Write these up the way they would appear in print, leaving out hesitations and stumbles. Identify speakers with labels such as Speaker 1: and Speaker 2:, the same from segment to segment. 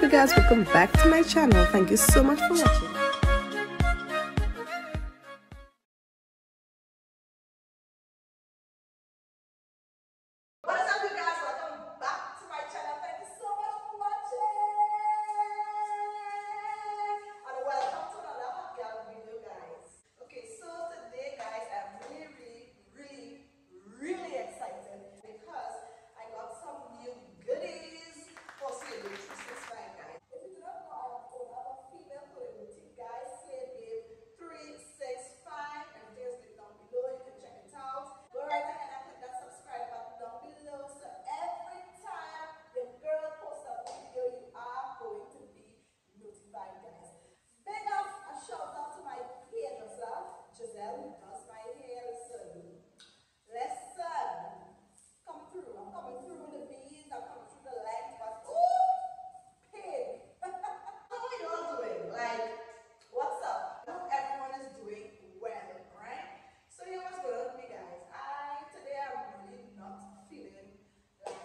Speaker 1: you guys, welcome back to my channel. Thank you so much for watching.
Speaker 2: What is up, you guys? Welcome back to my channel. Thank you so much for watching. And welcome to another hot girl video, guys. Okay, so today, guys, I'm really excited because I got some new goodies for Slay Babe 365, guys. If you do not know, I am owner of a female clothing boutique, guys. Slay Babe 365. Everything is linked down below. You can check it out. Go right ahead and click that subscribe button down below, so every time the girl posts a video, you are going to be notified, guys. Big up and shout out to my hairdresser, Giselle, who does my hair. Listen, come through. I'm coming through with the beads, I'm coming through the length, but ooh, pig. How are you all doing? Like, what's up? I hope everyone is doing well, right? So here's what's going on with me, guys. Today I'm really not feeling like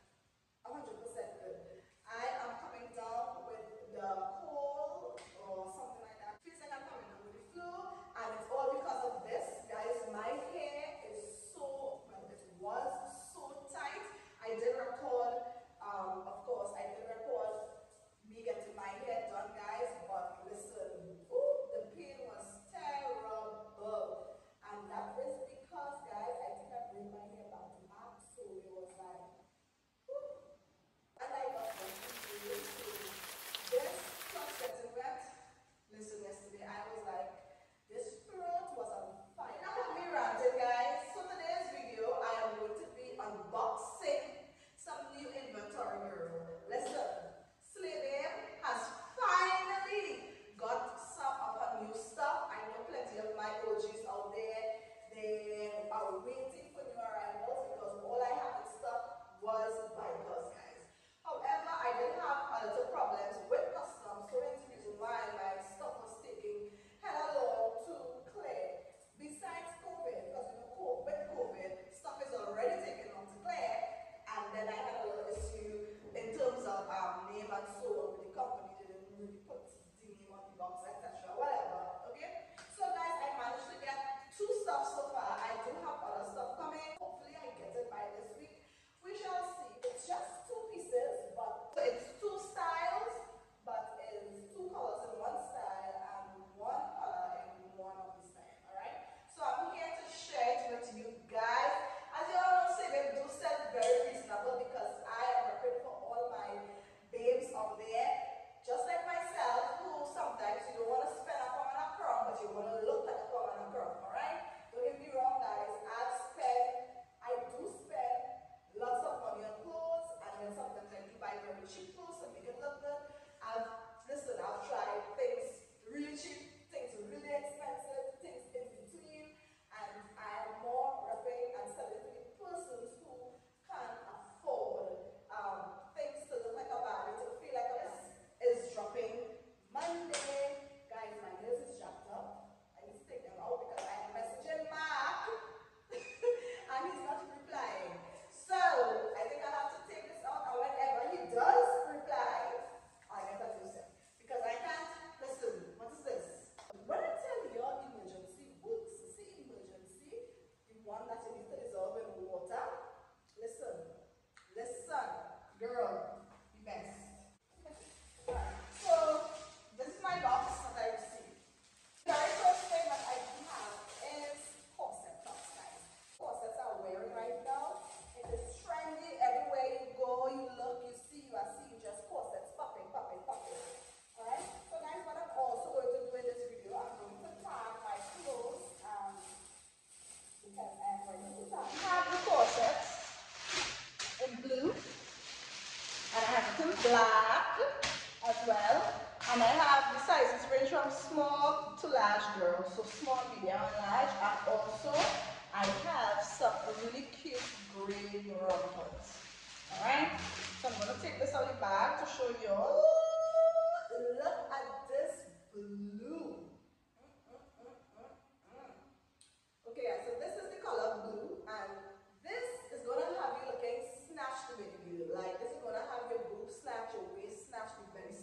Speaker 2: 100% good. I am coming down with the cold or something like that. Feels like I'm coming down with the flu, and it's all because of this, guys. My hair is so, well, it was so tight. I did record, of course, I did record me getting my hair done, guys, but listen, ooh, the pain was terrible. And that is because, guys, I think I braided my hair back to back, so it was like, whew. And I got something to do. This plus getting wet. Listen, yesterday I was like, this throat was on fire. Now with me ranting, guys. So today's video, I am going to be unboxing some new inventory, girl. Listen, Slay Babe has finally got some of her new stuff. I know plenty of my OGs out there, they are waiting for new arrivals because all I have in stock was Bikers, guys. However, I did have a little problems with customs, so hence the reason why my stuff was taking hella long to clear. Besides COVID, because with COVID, stuff is already taking long to clear, and then I had a little issue in terms of name and so on with the company. They didn't really put the name on the box, etc. Whatever. Okay? So guys, I managed to get two stuff so far. I do have other stuff coming. Hopefully I get it by this week. We shall see. It's just two pieces, but it's two styles, but it's two colors in one style and one color in one of the style. Alright? So I'm here to share it with you guys. As you all know, Slay Babe do sell very reasonable because I am repping for all my babes out there, just like myself, who sometimes you don't want to spend a pound and a crown, but you want to look like a pound and a crown. Alright? Don't get me wrong, guys. I do spend lots of money on clothes, and then sometimes I do buy very cheap clothes to make it look good. I've tried things really cheap, things really expensive, things in between, and I am more repping and selling to the persons who can afford things to look like a Barbie, to feel like a is dropping Monday. Guys, my nails is jacked up. I need to take them out because I am messaging Mark and he's not replying. So I think I'll have to take this out, and whenever he does reply, I get that to him. Because I can't listen. What is this? When I tell you your emergency works, see emergency, the one that you need to dissolve in water. Listen, girl, the best. Alright, so this is my box that I received. The very first thing that I do have is corset tops, guys. Corsets are wearing right now. It is trendy. Everywhere you go, you look, you see, you are seeing just corsets popping. Alright? So guys, what I'm also going to do in this video, I'm going to tag my clothes because I'm going to tag the corsets in blue, and I have some black as well, and I have the sizes range from small to large, girls, so small, medium, and large, and also I have some really cute gray ruffles. Alright, so I'm going to take this out of the bag to show you all. Ooh, look at this blue. Okay, guys, so this is the color blue, and this is going to have you looking snatched with you. Like, this is going to have your boobs snatched, your waist snatched, the belly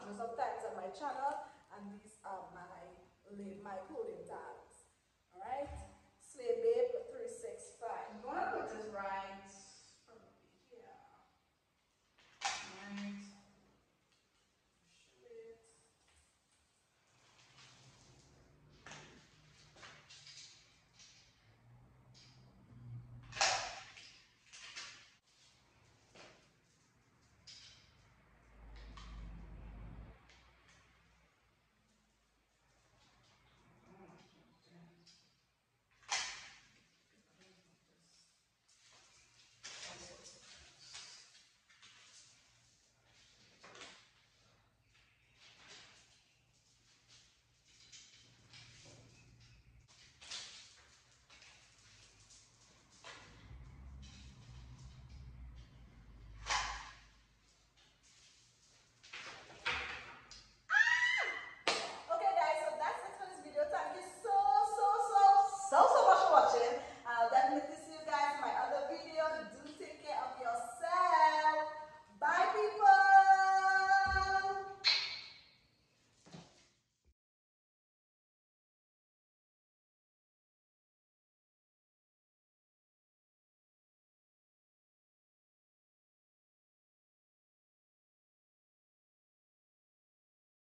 Speaker 2: hundreds of times on my channel, and these are my clothing tags.